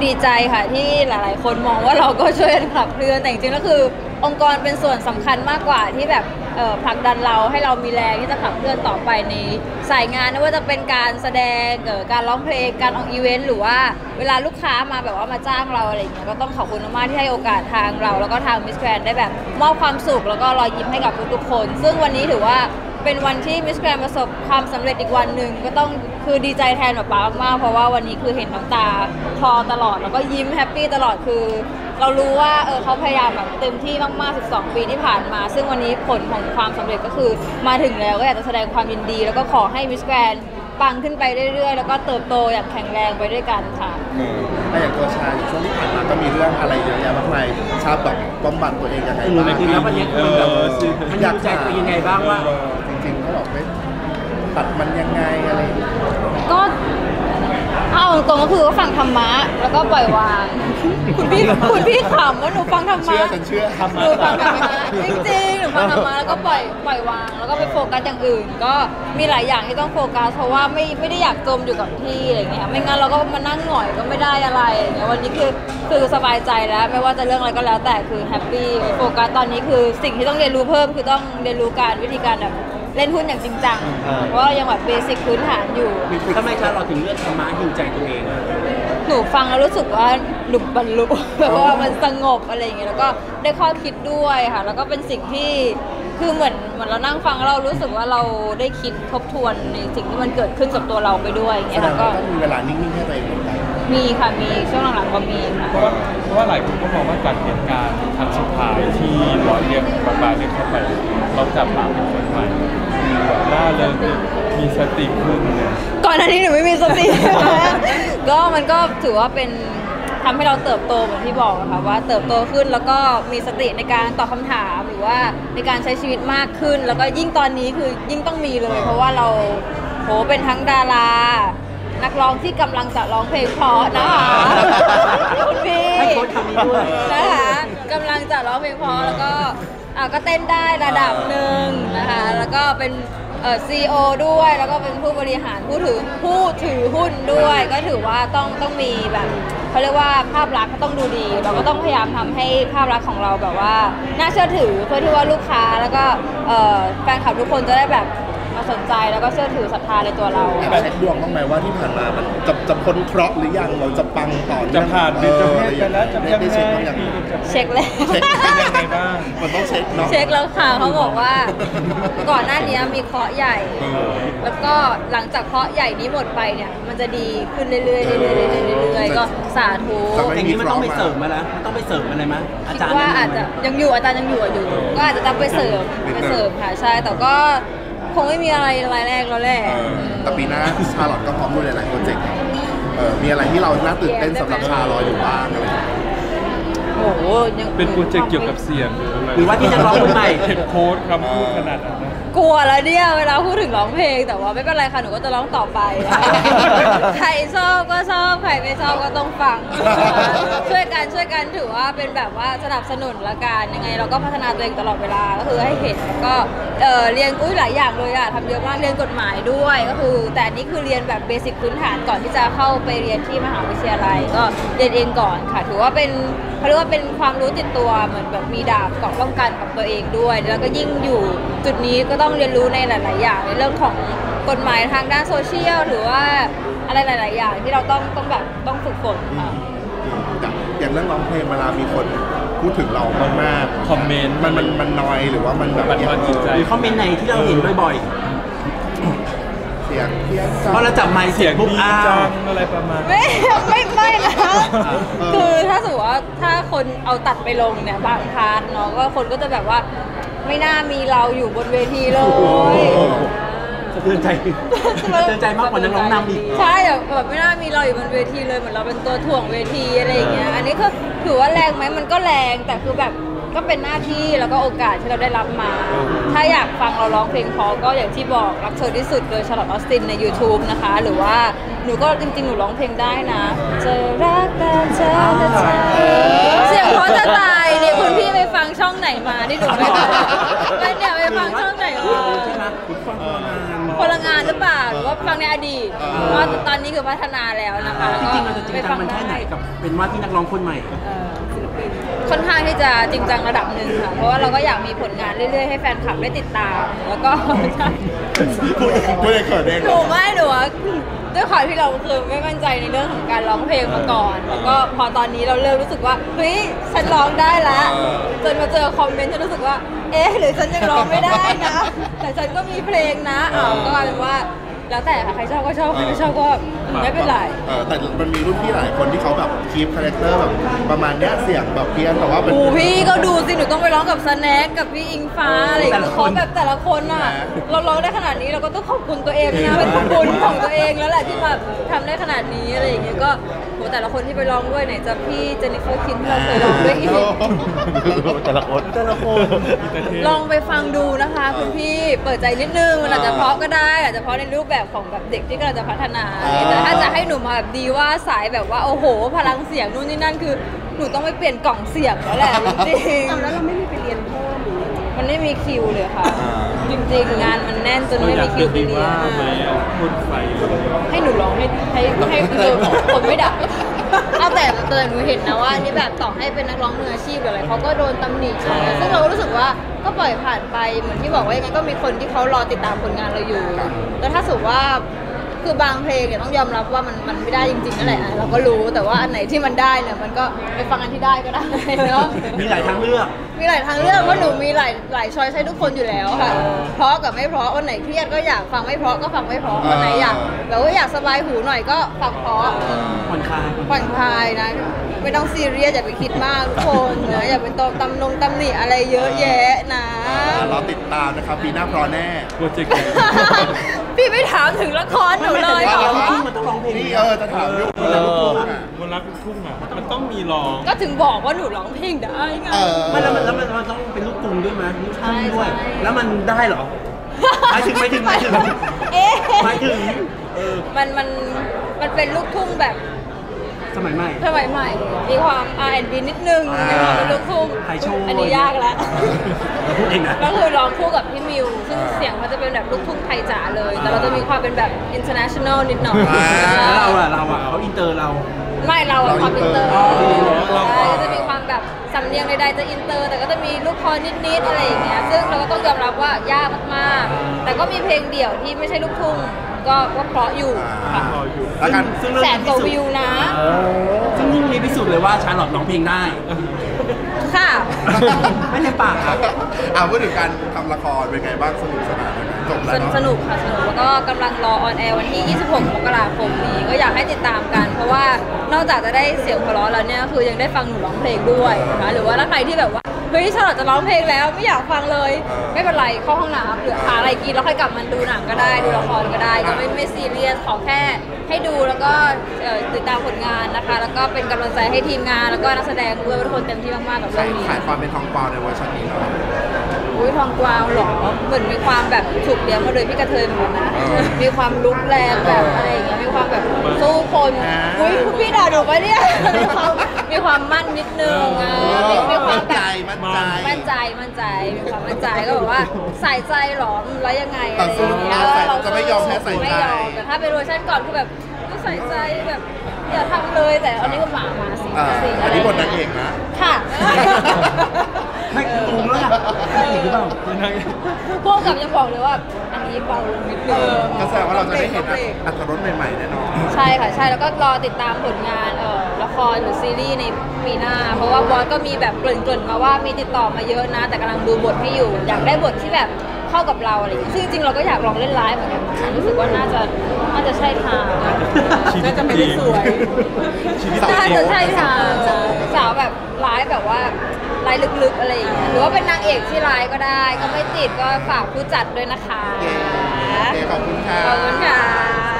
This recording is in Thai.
ดีใจค่ะที่หลายๆคนมองว่าเราก็ช่วยกันขับเคลื่อนแต่จริงๆก็คือองค์กรเป็นส่วนสำคัญมากกว่าที่แบบผลักดันเราให้เรามีแรงที่จะขับเคลื่อนต่อไปในสายงานไม่ว่าจะเป็นการแสดงการร้องเพลงการออกอีเวนต์หรือว่าเวลาลูกค้ามาแบบว่ามาจ้างเราอะไรอย่างเงี้ยก็ต้องขอบคุณมากๆที่ให้โอกาสทางเราแล้วก็ทางมิสแกรนด์ได้แบบมอบความสุขแล้วก็รอยยิ้มให้กับทุกๆคนซึ่งวันนี้ถือว่าเป็นวันที่มิสแกรนด์ประสบความสำเร็จอีกวันหนึ่งก็ต้องคือดีใจแทนป๊ามากๆเพราะว่าวันนี้คือเห็นน้ำตาคลอตลอดแล้วก็ยิ้มแฮปปี้ตลอดคือเรารู้ว่าเขาพยายามแบบเต็มที่มากๆ12 ปีที่ผ่านมาซึ่งวันนี้ผลของความสำเร็จก็คือมาถึงแล้วก็อยากจะแสดงความยินดีแล้วก็ขอให้มิสแกรนด์ปังขึ้นไปเรื่อยๆแล้วก็เติบโตอย่างแข็งแรงไปด้วยกันค่ะแต่อย่างตัวชาช่วงที่ผ่านมาก็มีเรื่องอะไรเยอะแยะมากมายชาแบบบำบัดตัวเองยังไงบ้างจริงๆแล้วมันอยากใจตัวยังไงบ้างว่าจริงๆเขาบอกไม่ตัดมันยังไงอะไรก็เอาตรงก็คือว่าฟังธรรมะแล้วก็ปล่อยวางคุณพี่ขำว่าหนูฟังธรรมะฉันเชื่อหนูฟังธรรมะจริงๆหนูฟังธรรมะแล้วก็ปล่อยวางแล้วก็ไปโฟกัสอย่างอื่นก็มีหลายอย่างที่ต้องโฟกัสเพราะว่าไม่ได้อยากจมอยู่กับที่อะไรเงี้ยไม่งั้นเราก็มานั่งหงอยก็ไม่ได้อะไรอย่างเงี้ยวันนี้คือสบายใจแล้วไม่ว่าจะเรื่องอะไรก็แล้วแต่คือแฮปปี้โฟกัสตอนนี้คือสิ่งที่ต้องเรียนรู้เพิ่มคือต้องเรียนรู้วิธีการแบบเล่นหุ้นอย่างจริงจังเพราะยังแบบเบสิกพื้นฐานอยู่ทำไมเราถึงเลือกธรรมะฮิวใจตัวเองหนูฟังแล้วรู้สึกว่าหลุบรรลุแบบว่ามันสงบอะไรอย่างเงี้ยแล้วก็ได้ข้อคิดด้วยค่ะแล้วก็เป็นสิ่งที่คือเหมือนเรานั่งฟังเรารู้สึกว่าเราได้คิดทบทวนในสิ่งที่มันเกิดขึ้นกับตัวเราไปด้วยอย่างเงี้ยแล้วก็มีเวลานิ่งๆให้ตัวเองเหมือนกันมีค่ะมีช่วงหลังๆก็มีค่ะเพราะว่าหลายคนก็มองว่าจากเหตุการณ์ครั้งสุดท้ายที่ร้อยเรียกบาเรียกเข้าไปเราจับหมาเป็นคนใหม่ล่าเริงมีสติขึ้นก่อนหน้านี้หนูไม่มีสติก็มันก็ถือว่าเป็นทำให้เราเติบโตเหมือนที่บอกค่ะว่าเติบโตขึ้นแล้วก็มีสติในการตอบคำถามหรือว่าในการใช้ชีวิตมากขึ้นแล้วก็ยิ่งตอนนี้คือยิ่งต้องมีเลยเพราะว่าเราเป็นทั้งดารานักร้องที่กำลังจะร้องเพลงเพราะนะคะคุณพี่นะคะกำลังจะร้องเพลงเพราะแล้วก็เต้นได้ระดับหนึ่งนะคะแล้วก็เป็นCEO ด้วยแล้วก็เป็นผู้บริหารผู้ถือหุ้นด้วยก็ถือว่าต้องมีแบบเขาเรียกว่าภาพลักษณ์ก็ต้องดูดีเราก็ต้องพยายามทำให้ภาพลักษณ์ของเราแบบว่าน่าเชื่อถือเพื่อที่ว่าลูกค้าแล้วก็แฟนคลับทุกคนจะได้แบบมาสนใจแล้วก็เชื่อถือศรัทธาในตัวเราเช็คดวงบ้างไหมว่าที่ผ่านมามันจะพ้นเคราะห์หรือยังเราจะปังต่อจะผ่านหรือจะไม่กันแล้วจะยังไงเช็คแล้วเช็คยังไงบ้างมันต้องเช็คเนาะเช็คแล้วค่ะเขาบอกว่าก่อนหน้านี้มีเคราะห์ใหญ่แล้วก็หลังจากเคราะห์ใหญ่นี้หมดไปเนี่ยมันจะดีขึ้นเรื่อยๆเรื่อยๆก็สาธุอย่างนี้มันต้องไปเสริมมาแล้วมันต้องไปเสริมอะไรมั้ยอาจารย์ว่าอาจจะยังอยู่อาจารย์ยังอยู่ก็อาจจะต้องไปเสริมค่ะใช่แต่ก็คงไม่มีอะไรรายแรกแล้วแหละแต่ปีหน้าชาลอตก็พร้อมด้วยหลายๆโปรเจกต์มีอะไรที่เราน่าตื่นเต้นสำหรับชาลอตอยู่บ้างอะไรโอ้โหยังเป็นโปรเจกต์เกี่ยวกับเสียงหรือว่าที่จะร้องคนใหม่เก็บโค้ดคำพูดขนาดนั้นกลัวแล้วเนี่ยเวลาพูดถึงร้องเพลงแต่ว่าไม่เป็นไรค่ะหนูก็จะร้องต่อไปใครชอบก็ชอบใครไม่ชอบก็ต้องฟังช่วยกันถือว่าเป็นแบบว่าสนับสนุนละกันยังไงเราก็พัฒนาตัวเองตลอดเวลาก็คือให้เห็นแล้วก็เรียนหลายอย่างเลยอะทำเยอะมากเรียนกฎหมายด้วยก็คือแต่อันนี้คือเรียนแบบเบสิกพื้นฐานก่อนที่จะเข้าไปเรียนที่มหาวิทยาลัยก็เรียนเองก่อนค่ะถือว่าเป็นเขาเรียกว่าเป็นความรู้ติดตัวเหมือนแบบมีดาบเกราะป้องกันกับตัวเองด้วยแล้วก็ยิ่งอยู่จุดนี้ก็ต้องเรียนรู้ในหลายๆอย่างในเรื่องของกฎหมายทางด้านโซเชียลหรือว่าอะไรหลายๆอย่างที่เราต้องฝึกฝนค่ะอย่างเรื่องร้องเพลงเวลามีคนพูดถึงเรามากๆคอมเมนต์มันน้อยหรือว่ามันแบบหรือคอมเมนต์ไหนที่เราเห็นบ่อยๆเสียงเพราะเราจับไมค์เสียงปุ๊บอะไรประมาณไม่นะคือถ้าสมมติว่าถ้าคนเอาตัดไปลงเนี่ยบางพาร์ทเนาะก็คนก็จะแบบว่าไม่น่ามีเราอยู่บนเวทีเลยสะเทือนใจมากกว่านักร้องนำอีกใช่แบบไม่น่ามีเราอยู่บนเวทีเลยเหมือนเราเป็นตัวถ่วงเวทีอะไรอย่างเงี้ยอันนี้ก็ถือว่าแรงไหมมันก็แรงแต่คือแบบก็เป็นหน้าที่แล้วก็โอกาสที่เราได้รับมาถ้าอยากฟังเราร้องเพลงเพราะก็อย่างที่บอกรักเธอที่สุดโดยชาร์ลอต ออสตินใน YouTube นะคะหรือว่าหนูก็จริงๆหนูร้องเพลงได้นะจะรักแต่เธอจะใจเสียงเพราะจะตายเนี่ยคุณพี่ไปฟังช่องไหนมาที่หนูไม่ได้เนี่ยไปฟังช่องไหนมาคนละลังงานหรือเปล่าหรือว่าฟังในอดีตเพราะว่าตอนนี้คือพัฒนาแล้วนะคะแล้วจก็ริงๆเราจะจริงจังมันแค่ไหนกับเป็นว่าที่นักร้องคนใหม่ศิลปินค่อนข้างที่จะจริงจังระดับหนึ่งค่ะเพราะว่าเราก็อยากมีผลงานเรื่อยๆให้แฟนคลับได้ติดตามแล้วก็พูดเองเขินเองหนูไม่หนูว่าด้วยความที่เราคือไม่มั่นใจในเรื่องของการร้องเพลงมาก่อน แล้วก็พอตอนนี้เราเริ่มรู้สึกว่าเฮ้ยฉันร้องได้แล้วจนมาเจอคอมเมนต์ฉันรู้สึกว่าเอ๊ะหรือฉันยังร้องไม่ได้นะ แต่ฉันก็มีเพลงนะก็กลายเป็นว่าแล้วแต่ค่ะใครชอบก็ชอบใครไม่ชอบก็ไม่เป็นไรแต่มันมีรุ่นพี่หลายคนที่เขาแบบคีปคาแรคเตอร์แบบประมาณเนี้ยเสียงแบบเพี้ยนแต่ว่าเป็นโอ้พี่ก็ดูสิหนูต้องไปร้องกับสแน็คกับพี่อิงฟ้าอะไรอย่างเงี้ยเขาแบบแต่ละคนอ่ะเราร้องได้ขนาดนี้เราก็ต้องขอบคุณตัวเองนะเป็นบุญของตัวเองแล้วแหละที่แบบทำได้ขนาดนี้อะไรอย่างเงี้ยก็โหแต่ละคนที่ไปร้องด้วยไหนจะพี่เจนนิเฟอร์คิมที่เราเคยร้องด้วยอีกแต่ละคนลองไปฟังดูนะคะคุณพี่เปิดใจนิดนึงมันอาจจะเพราะก็ได้อาจจะเพราะในรูปแบบของแบบเด็กที่กำลังจะพัฒนาแต่ถ้าจะให้หนูมาแบบดีว่าสายแบบว่าโอ้โหพลังเสียงนู่นนี่นั่นคือหนูต้องไปเปลี่ยนกล่องเสียงแล้วแหละจริงๆแล้วเราไม่มีไปเรียนเพิ่มมันไม่มีคิวเลยค่ะจริงๆงานมันแน่นจนเราไม่อยามีกคิเป็วน ไปดีเรียว่าน ไหมพูดไฟเลยให้หนูร้องให้คนไม่ด่าเอาแต่หนูเห็นนะว่านี่แบบต่อให้เป็นนักร้องมืออาชีพหรืออะไรเขาก็โดนตำหนิซึ่งเราก็รู้สึกว่าก็ปล่อยผ่านไปเหมือนที่บอกว่ายังไงก็มีคนที่เขารอติดตามผลงานเราอยู่แล้วถ้าสมมติว่าคือบางเพลงเนี่ยต้องยอมรับว่ามันไม่ได้จริงๆนั่นแหละเราก็รู้แต่ว่าอันไหนที่มันได้เนี่ยมันก็ไปฟังอันที่ได้ก็ได้เนาะมีหลายทางเลือกมีหลายทางเลือกเพราะหนูมีหลายช้อยให้ทุกคนอยู่แล้วค่ะเพราะกับไม่เพราะวันไหนเครียดก็อยากฟังไม่เพราะก็ฟังไม่เพราะวันไหนอยากแบบว่าอยากสบายหูหน่อยก็ฟังเพราะผ่อนคลายผ่อนคลายนะไม่ต้องซีเรียสอย่าไปคิดมากทุกคนนะอย่าเป็นตำหนิอะไรเยอะแยะนะเราติดตามนะครับปีหน้าพรอแน่โปรเจกต์พี่ไม่ถามถึงละครหนูเลยเหรอมันต้องร้องเพลงนี่จะถามยุคมันรักลูกทุ่งอ่ะมันต้องมีร้องก็ถึงบอกว่าหนูร้องเพลงได้ไงไม่แล้วมันต้องเป็นลูกกรุงด้วยมั้ยลูกทุ่งด้วยใช่แล้วมันได้เหรอหมายถึงเอ๊ะหมายถึงมันเป็นลูกทุ่งแบบสมัยใหม่สมัยใหม่ มีความ R&B นิดนึงมีความเป็นลูกทุ่งไทยโชว์อันนี้ยากแล้วพูดเองนะก็คือร้องคู่กับพี่มิว ซึ่งเสียงเขาจะเป็นแบบลูกทุ่งไทยจ๋าเลย แต่เราจะมีความเป็นแบบ international นิดหน่อยแล้วเราเขาอินเตอร์เราไม่เราอะความอินเตอร์เราใช่จะมีความแบบสำเนียงใดๆจะอินเตอร์ แต่ก็จะมีลูกคอนิดๆอะไรอย่างเงี้ย ซึ่งเราก็ต้องยอมรับว่ายากมากๆ แต่ก็มีเพลงเดี่ยวที่ไม่ใช่ลูกทุ่งก็เพราะอยู่ค่ะรออยู่แล้วกันซึ่งเรื่องแสนนี้กว่าพิสูจวิวน์นะซึ่งเรื่องนี้พิสูจน์เลยว่าชาร์ลอตร้องเพลงได้ค่ะไม่ใช่ปากครับพูดถึงการทำละครเป็นไงบ้างสนุกสนานไหมจบแล้วเนาะสนุกค่ะสนุกแล้วก็กำลังรอออนแอร์วันที่ 26 มกราคมนี้ก็อยากให้ติดตามกัน เพราะว่านอกจากจะได้เสียงหัวเราะแล้วเนี่ยคือยังได้ฟังหนูร้องเพลงด้วยนะคะหรือว่าถ้าใครที่แบบว่าเฮ้ยชาลอตจะร้องเพลงแล้วไม่อยากฟังเลย ไม่เป็นไรเข้าห้องน้ำหรือหาอะไรกินแล้วค่อยกลับมาดูหนังก็ได้ดูละครก็ได้ก็ไม่ซีเรียสขอแค่ให้ดูแล้วก็ติดตามผลงานนะคะ แล้วก็เป็นกำลังใจให้ทีมงานแล้วก็นักแสดงด้วยทุกคนเต็มที่มากๆกับเรื่องนี้ขายความเป็นทองกวาวในเวอร์ชันนี้เนาะอุ้ยทองกวาวเหรอเหมือนมีความแบบถูกเลี้ยงมาโดยพี่กระเทยเหมือนกันนะ มีความลุกแรงแบบอะไรอย่างเงี้ย มีความแบบสู้คนอุ้ยพี่ด่าหนูปะเนี่ย มีความมั่นนิดนึงมีความแบบมั่นใจ มีความมั่นใจก็แบบว่าใส่ใจหรอแล้วยังไงอะไรอย่างเงี้ยจะไม่ยอมแพ้ใส่ใจไม่ยอมแต่ถ้าเป็นเวอร์ชันก่อนคือแบบไม่ใส่ใจแบบอย่าทำเลยแต่อันนี้ก็มาสิอันนี้บทนางเอกนะค่ะไม่ตูมแล้วอ่ะอีกหรือเปล่าพวกกับยังบอกเลยว่าอันนี้เบาลงนิดนึงก็แสดงว่าเราจะได้เห็นอัตรสใหม่ๆแน่นอนใช่ค่ะใช่แล้วก็รอติดตามผลงานละครหรือซีรีส์ในปีหน้า เพราะว่าบอสก็มีแบบเกริ่นๆมาว่ามีติดต่อมาเยอะนะ แต่กำลังดูบทให้อยู่ อยากได้บทที่แบบเข้ากับเราอะไรอย่างเงี้ยซึ่งจริงๆเราก็อยากลองเล่นไลฟ์เหมือนกันนะรู้สึกว่าน่าจะใช่ทางน่าจะไม่ได้สวยชีวิตน่าจะใช่ทางสาวแบบไลฟ์แบบว่าไลฟ์ลึกๆอะไรอย่างเงี้ยหรือว่าเป็นนางเอกที่ไลฟ์ก็ได้ก็ไม่ติดก็ฝากผู้จัดด้วยนะคะโอเคขอบคุณค่ะขอบคุณค่ะ